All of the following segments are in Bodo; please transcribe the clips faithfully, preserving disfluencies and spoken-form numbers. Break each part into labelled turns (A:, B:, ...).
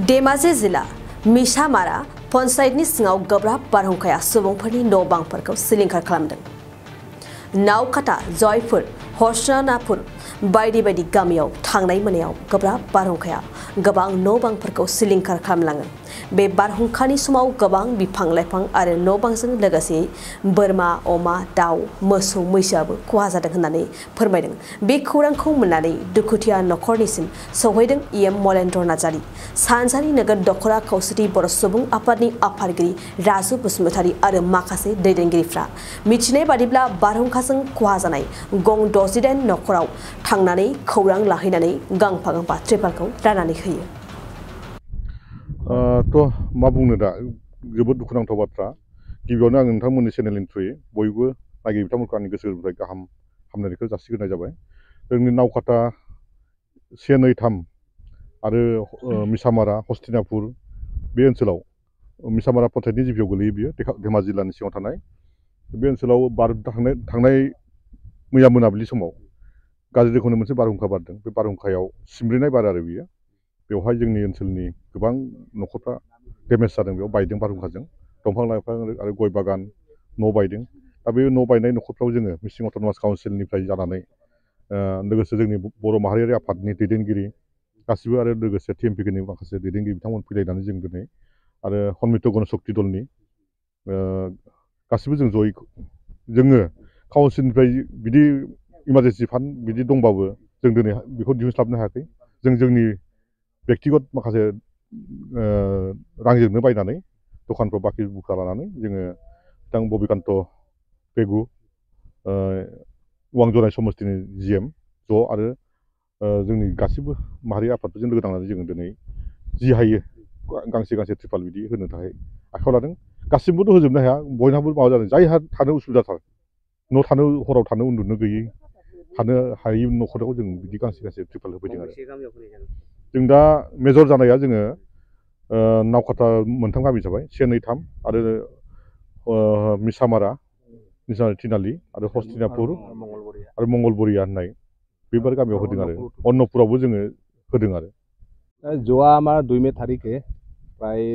A: धेमाजि जिल्ला मिसामारा पन्चायतनि सिङाव गोब्राब बारहुंखाया सुबुंफोरनि न' बांफोरखौ सिलिंखार खालामदों। नावकाटा, जयपुर, हर्षनापुर बायदि बायदि गामियाव थांनाय मोनायाव गोब्राब बारहुंखाया गोबां न' बांफोरखौ सिलिंखार खालामलाङो। बे बारहुंखानि समाव गोबां बिफां लाइफां आरो न' बांजों लोगोसे बोरमा, अमा, दाउ, मोसौ, मैसोआबो खहा जादों होननानै फोरमायदों। बे खौरांखौ मोननानै दुखुथिया नखरनिसिम सौहैदों इएम मलेन्द्र नार्जारि। सानजारि नोगोर दखरा खौसेथि बर' सुबुं आफादनि आफादगिरि राजु बसुमतारी आरो माखासे दैदेनगिरिफ्रा। मिथिनाय बादिब्ला बारहुंखाजों खहा जानाय गं दजिदाइन नखराव थांनानै खौरां लाहैनानै गांफा गांफा त्रिपालखौ राननानै होयो।
B: थ' मा बुंनो दा जोबोद दुखुनांथाव बाथ्रा। गिबियावनो आं नोंथांमोननि चेनेलनि थ्रुयै बयबो नायगिरि बिथांमोनखौ आंनि गोसो गोरबोनिफ्राय गाहाम हामलायनायखौ जासिग्रोनाय जाबाय। जोंनि नावकाटा से नै थाम आरो मिसामारा, हस्तिनापुर बे ओनसोलाव मिसामारा पन्चायतनि जिपिआव गोलैयो बियो धेमाजि जिल्लानि सिङाव थानाय। बे ओनसोलाव बार थांनाय थांनाय मैया मोनाबिलि समाव गाज्रि रोखोमनि मोनसे बारहुंखा बारदों। बे बारहुंखायाव सिमब्रेनाय बार आरो बियो। बेवहाय जोंनि ओनसोलनि गोबां न'खरफ्रा डेमेज जादों, बेयाव बायदों बारहुंखाजों। दंफां लाइफां आरो गय बागान न' बायदों। दा बे न' बायनाय न'खरफ्राव जोङो मिसिं अट'नमास काउन्सिलनिफ्राय जानानै लोगोसे जोंनि बर' माहारियारि आफादनि दैदेनगिरि गासिबो आरो लोगोसे टिएमपिनि माखासे दैदेनगिरि बिथांमोन फैलायनानै जों दिनै आरो हर्मित गण शक्ति दलनि गासिबो जों जयै जोङो काउन्सिलनिफ्राय बिदि इमारजेन्सि फान्ड बिदि दंबाबो जों दिनै बेखौ दिहुनस्लाबनो हायाखै। जों जोंनि बेक्तिगत माखासे रांजोंनो बायनानै दखानफ्राव बाखि बुखा लानानै जोङो बिथां बबिकान्त पेगु, वांजराय समस्तिनि जिएम ज' आरो जोंनि गासिबो माहारि आफादफोरजों लोगो नांनानै जोङो दिनै जि हायो गांसे गांसे त्रिपाल बिदि होनो थाखाय आखायाव लादों। गासिबोथ' होजोबनो हाया, बयनाबो माबा जादों। जायहा थानो उसुबिदाथार, न' थानो हराव थानो उन्दुनो गैयै थानो हायै न'खराव जों बिदि गांसे गांसे त्रिपाल होफैदों आरो। जों दा मेजर जानाया जोङो नावकाटा मोनथाम गामि जाबाय, से नै थाम आरो मिसामारा, मिसामारा थिनालि आरो हस्तिनापुर आरो मंगलबरिया होननाय बेबार गामियाव होदों आरो अन्नपुरावबो जोङो होदों आरो।
C: যোৱা আমাৰ দুই মে' তাৰিখে প্ৰায়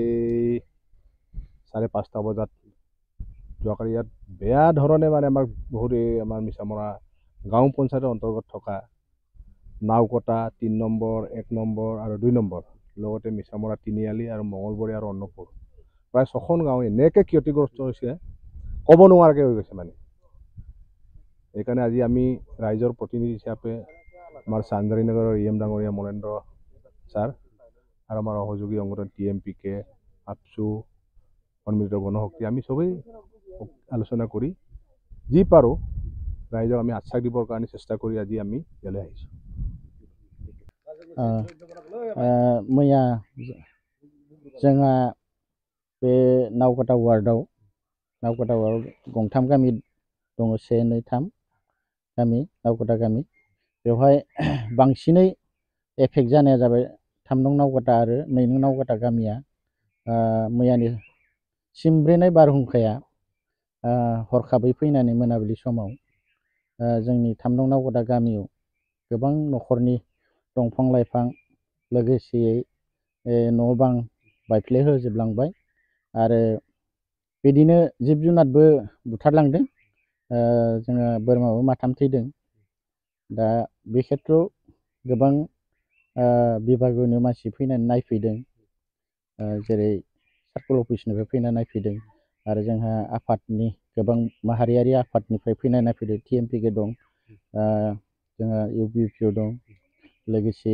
C: চাৰে পাঁচটা বজাত যোৱাকালি ইয়াত বেয়া ধৰণে মানে আমাৰ বহুত এই আমাৰ মিছামৰা গাঁও পঞ্চায়তৰ অন্তৰ্গত থকা নাওকটা তিনি নম্বৰ, এক নম্বৰ আৰু দুই নম্বৰ লগতে মিছামৰা তিনিআলি আৰু মঙলবৰী আৰু অন্নপুৰ প্ৰায় ছখন গাঁও এনেকৈ ক্ষতিগ্ৰস্ত হৈছে ক'ব নোৱাৰাকৈ হৈ গৈছে মানে। সেইকাৰণে আজি আমি ৰাইজৰ প্ৰতিনিধি হিচাপে আমাৰ চানজাৰি নগৰৰ ইএম ডাঙৰীয়া মলেন্দ্ৰ ছাৰ আৰু আমাৰ সহযোগী সংগঠন টি এম পি কে, আপচু, সন্মিলিত গণশক্তি আমি চবেই আলোচনা কৰি যি পাৰোঁ ৰাইজক আমি আশ্বাস দিবৰ কাৰণে চেষ্টা কৰি আজি আমি ইয়ালৈ আহিছোঁ।
D: मैया जोंहा बे नावकाटा वार्डआव नावकाटा वार्डआव गंथाम गामि दङ, से नै थाम गामि नावकाटा गामि। बेवहाय बांसिनै एफेक्ट जानाया जाबाय थाम नं नावकाटा आरो नै नं नावकाटा गामिया। मैयानि सिमब्रेनाय बारहुंखाया हरखाबै फैनानै मोनाबिलि समाव जोंनि थाम नं नावकाटा गामियाव गोबां न'खरनि दंफां लाइफां लोगोसेयै न' बां बायफ्ले होजोबलांबाय आरो बिदिनो जिब जुनारबो बुथारलांदों। जोङो बोरमाबो माथाम थैदों। दा बे खेत्रआव गोबां बिभागनि मानसि फैनानै नायफैदों, जेरै सार्कोल अफिसनिफ्राय फैनानै नायफैदों आरो जोंहा आफादनि गोबां माहारियारि आफादनिफ्राय फैनानै नायफैदों। टि एम पि के दं, जोंहा इउ पि पि अ दं, लोगोसे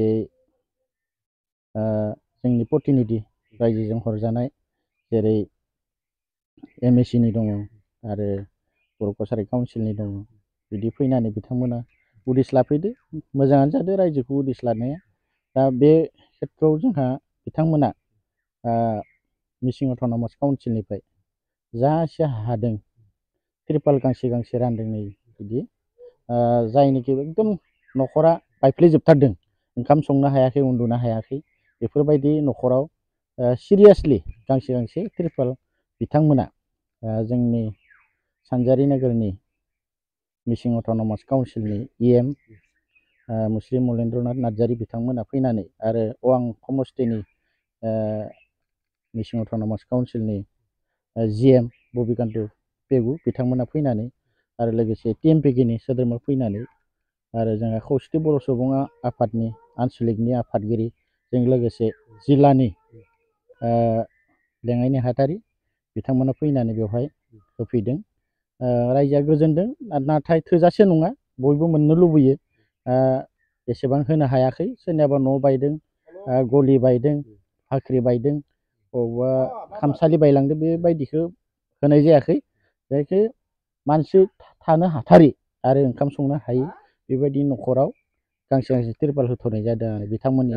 D: जोंनि प्रतिनिधि रायजोजों हरजानाय जेरै एम ए सि नि दङ आरो बर' कसारि काउन्सिलनि दङ। बिदि फैनानै बिथांमोना उदिस लाफैदो, मोजाङानो जादों रायजोखौ उदिस लानाया। दा बे खेत्रआव जोंहा बिथांमोना मिसिं अट'नमास काउन्सिलनिफ्राय जा एसे हादों त्रिपाल गांसे गांसे रानदों नै बिदि, जायनिखि एकदम न'खरा बायफ्लेजोबथारदों, ओंखाम संनो हायाखै, उन्दुनो हायाखै, बेफोरबायदि न'खराव सिरियासलि गांसे गांसे त्रिपाल बिथांमोना जोंनि सानजारि नोगोरनि मिसिं अट'नमास काउन्सिलनि इएम मुस्लिम मलेन्द्र नार्जारि बिथांमोना फैनानै आरो अवां समस्तिनि मिसिं अट'नमास काउन्सिलनि जि एम बबिकान्त पेगु बिथांमोना फैनानै आरो लोगोसे टि एम पि के नि सोद्रोमा फैनानै आरो जोंहा खौसेथि बर' सुबुं आफादनि आनसलिकनि आफादगिरि जों लोगोसे जिल्लानि लेङाइ नेहाथारि बिथांमोना फैनानै बेवहाय होफैदों रायजोआ गोजोनदों नाथाय थोजासे नङा बयबो मोननो लुबैयो एसेबां होनो हायाखै सोरनियाबा न' बायदों गलि बायदों फाख्रि बायदों बबेबा खामसालि बायलांदों बेबायदिखौ होनाय जायाखै जायखि मानसि थानो हाथारि आरो ओंखाम संनो हायै बेबायदि न'खराव गांसे गांसे तिरपाल होथ'नाय जादों आरो बिथांमोननि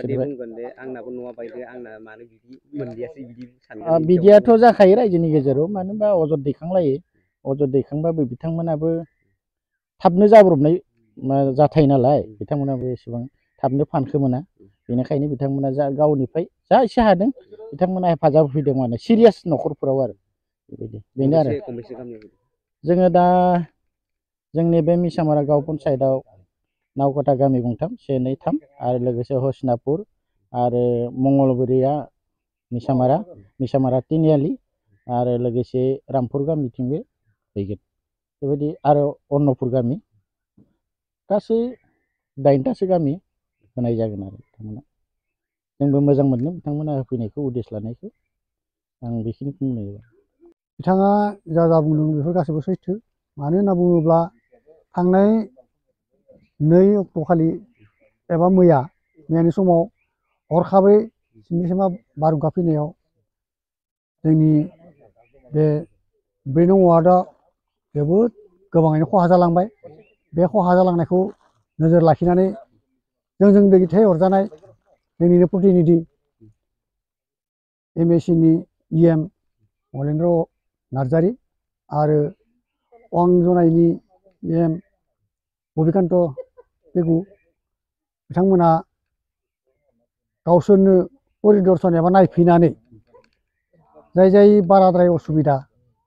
D: फारसेनिफ्राय बिदियाथ' जाखायो रायजोनि गेजेराव मानो होनबा अजद दैखांलायो अजद दैखांबाबो बिथांमोनाबो थाबनो जाब्रबनाय जाथाय नालाय बिथांमोनाबो एसेबां थाबनो फानखो मोना बेनिखायनो बिथांमोना जा गावनिफ्राय जा एसे हादों बिथांमोना हेफाजाब होफैदों माने सिरियास न'खरफोराव आरो बेबायदि बेनो आरो जोङो दा जोंनि बे मिसामारा गाव पन्सायतआव नावकाटा गामि गंथाम से नै थाम आरो लोगोसे हसनापुर आरो मंगलबुरिया मिसामारा मिसामारा तिनिआलि आरो लोगोसे रामपुर गामिथिंबो फैगोन बेबायदि आरो अन्नपुर गामि गासै दाइनथासो गामि होनाय जागोन आरो बिथांमोना जोंबो मोजां मोनदों बिथांमोना होफैनायखौ उदेस लानायखौ आं बेखिनिखौ बुंनाय जाबाय
E: बिथाङा जा जा बुंदों बेफोर गासैबो सैथो मानो होनना बुङोब्ला थांनाय नै अक्ट'खालि एबा मैया मैयानि समाव हरखाबै सिमलिसिमा बारहुंखा फैनायाव जोंनि बे ब्रै नं वार्डआ जोबोद गोबाङैनो खहा जालांबाय बे खहा जालांनायखौ नोजोर लाखिनानै जोंजों दैथायहरजानाय जोंनिनो प्रतिनिधि एम ए सिनि इ एम मलेन्द्र नार्जारि आरो वांजनायनि इ एम बबिकान्त पेगु बिथांमोना गावसोरनो परिदर्शन एबा नायफैनानै जाय जाय बाराद्राय असुबिदा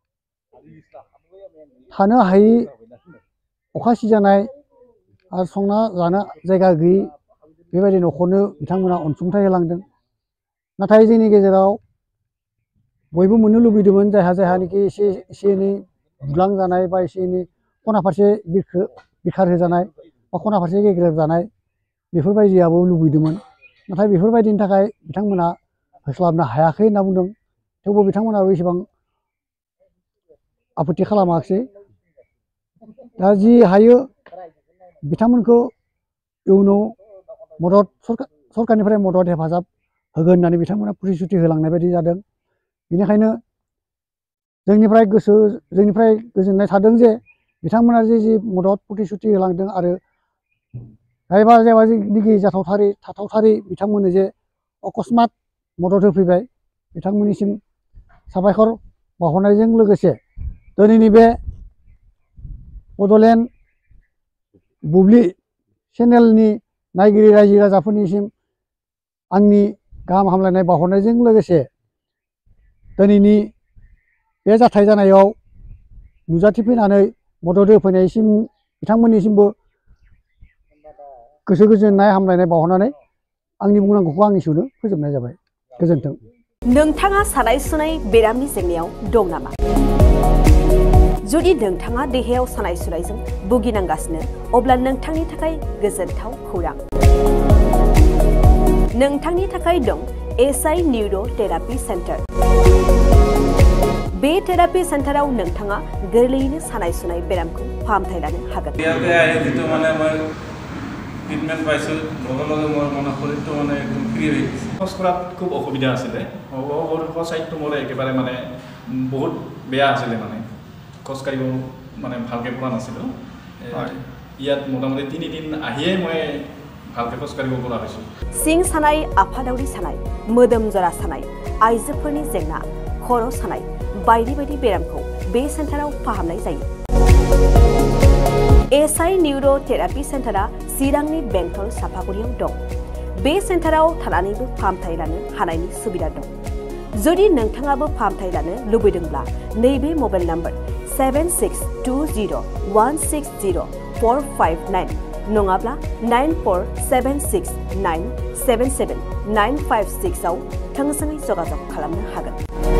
E: थानो हायै अखा सिजानाय आरो संना जानो जायगा गैयै बेबायदि न'खरनो बिथांमोना अनसुंथाइ होलांदों नाथाय जोंनि गेजेराव बयबो मोननो लुबैदोंमोन जायहा जायहानिखि एसे एसे एनै बुलांजानाय बा एसे एनै खना फारसे बिरखो बिखार होजानाय बा खना फारसे गेग्रेब जानाय बेफोरबायदियाबो लुबैदोंमोन नाथाय बेफोरबायदिनि थाखाय बिथांमोना होस्लाबनो हायाखै होनना बुंदों थेवबो बिथांमोनाबो एसेबां आपत्ति खालामाखिसै दा जि हायो बिथांमोनखौ इयुनाव मदद सरकारनिफ्राय मदद हेफाजाब होगोन होननानै बिथांमोना प्रतिश्रुति होलांनाय बायदि जादों बेनिखायनो जोंनिफ्राय गोसो जोंनिफ्राय गोजोननाय थादों जे बिथांमोना जे जि मदद प्रतिश्रुति होलांदों आरो जायबा जायबा जोंनि जाथावथारै थाथावथारै बिथांमोननो जे अकस्मात मदद होफैबाय बिथांमोननिसिम साबायखर बावहरनायजों लोगोसे दिनैनि बे बड'लेण्ड बुब्लि चेनेलनि नायगिरि रायजो राजाफोरनिसिम आंनि गाहाम हामलायनाय बावहरनायजों लोगोसे दिनैनि बे जाथाय जानायाव नुजाथिफैनानै मदद होफैनायसिम बिथांमोननिसिमबो गोसो गोजोननाय हामलायनाय बावहरनानै आंनि बुंनांगौखौ आं एसेयावनो फोजोबनाय जाबाय गोजोन्थों।
A: नोंथाङा सानाय सुनाय बेरामनि जेंनायाव दं नामा? जुदि नोंथाङा देहायाव सानाय सुनायजों भुगिनांगासिनो अब्ला नोंथांनि थाखाय गोजोनथाव खौरां नोंथांनि थाखाय दं S I neuro' therapy centre. बे थेरापि सेन्टाराव नोंथाङा गोरलैयैनो सानाय सुनाय बेरामखौ फाहामथाय लानो हागोन।
F: ট্ৰিটমেণ্ট পাইছোঁ লগে লগে মোৰ মনৰ শৰীৰটো মানে একদম ফ্ৰী হৈ গৈছে। খোজ কঢ়াত খুব অসুবিধা আছিলে চাইডটো মোৰ একেবাৰে মানে বহুত বেয়া আছিলে মানে খোজ কাঢ়িব মানে ভালকৈ পৰা নাছিলোঁ ইয়াত মোটামুটি তিনিদিন আহিয়ে মই ভালকৈ খোজ কাঢ়িব পৰা হৈছোঁ।
A: सिं सानाय आफादावरि सानाय मोदोम जरा सानाय आइजोफोरनि जेंना खर' सानाय बायदि बायदि बेरामखौ बे सेन्टाराव फाहामनाय जायो। एस आइ निउर' थेरापि सेन्टारा चिरांनि बेंटल साफागुरियाव दं। बे सेन्टाराव थानानैबो फाहामथाय लानो हानायनि सुबिदा दं। जुदि नोंथाङाबो फाहामथाय लानो लुबैदोंब्ला नैबे mobile number seven six two zero' one six zero' four five nine नङाब्ला nine four seven six nine seven seven nine five six आव थोंजोङै जगाजग खालामनो हागोन।